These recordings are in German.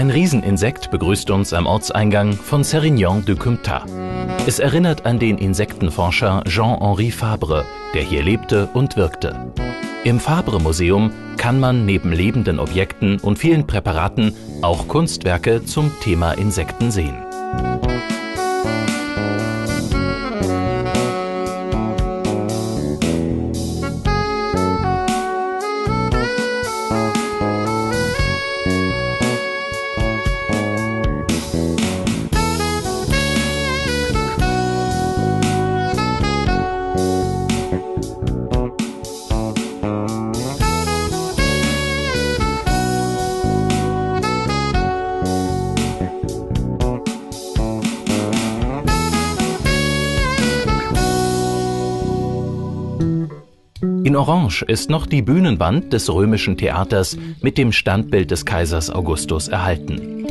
Ein Rieseninsekt begrüßt uns am Ortseingang von Sérignan-de-Cumtat. Es erinnert an den Insektenforscher Jean-Henri Fabre, der hier lebte und wirkte. Im Fabre-Museum kann man neben lebenden Objekten und vielen Präparaten auch Kunstwerke zum Thema Insekten sehen. In Orange ist noch die Bühnenwand des römischen Theaters mit dem Standbild des Kaisers Augustus erhalten.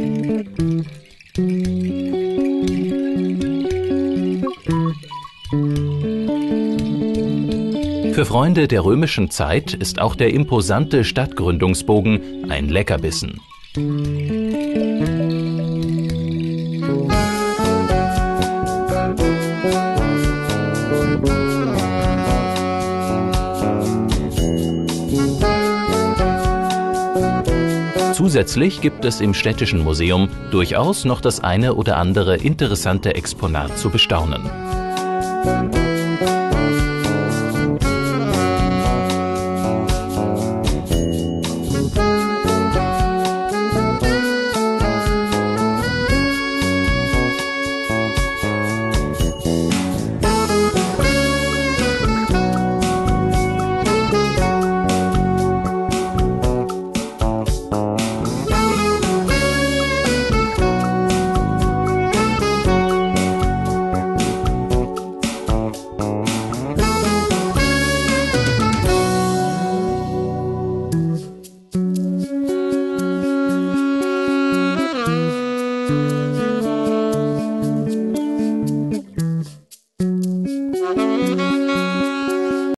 Für Freunde der römischen Zeit ist auch der imposante Stadtgründungsbogen ein Leckerbissen. Zusätzlich gibt es im Städtischen Museum durchaus noch das eine oder andere interessante Exponat zu bestaunen. Musik